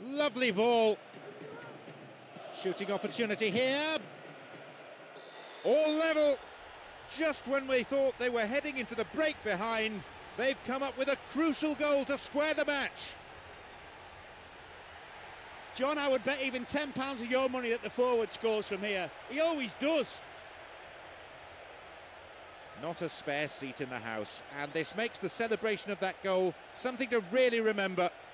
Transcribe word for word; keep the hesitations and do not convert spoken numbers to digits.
Lovely ball. Shooting opportunity here. All level. Just when we thought they were heading into the break behind, they've come up with a crucial goal to square the match. John, I would bet even ten pounds of your money that the forward scores from here. He always does. Not a spare seat in the house, and this makes the celebration of that goal something to really remember.